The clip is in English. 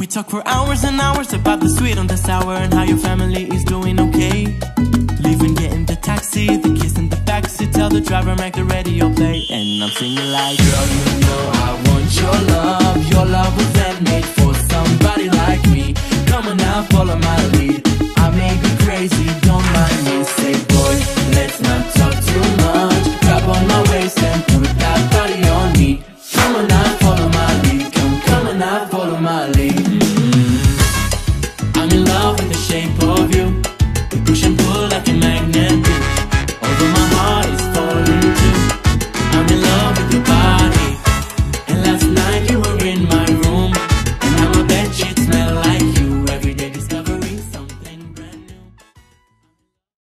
We talk for hours and hours about the sweet and the sour, and how your family is doing okay. Leaving, getting the taxi, the kiss in the backseat, tell the driver make the radio play, and I'm singing like, girl, you know I want your love.